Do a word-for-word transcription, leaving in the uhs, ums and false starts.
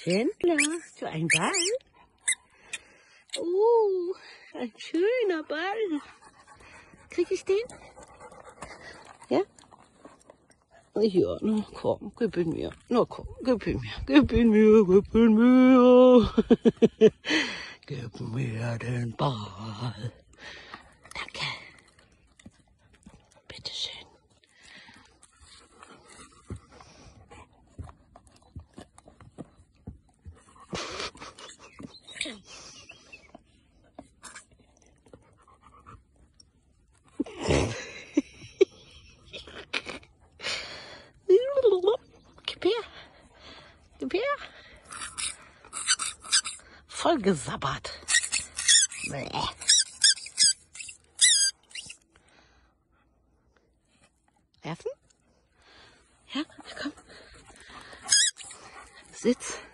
Chendler, so ein Ball. Oh, ein schöner Ball. Krieg ich den? Ja? Ja, na komm, gib ihn mir. Na komm, gib ihn mir. Gib ihn mir, gib ihn mir. Gib mir den Ball. Danke. Bitteschön. Gib her. Gib her. Voll gesabbert. Bäh. Werfen? Ja, komm. Sitz.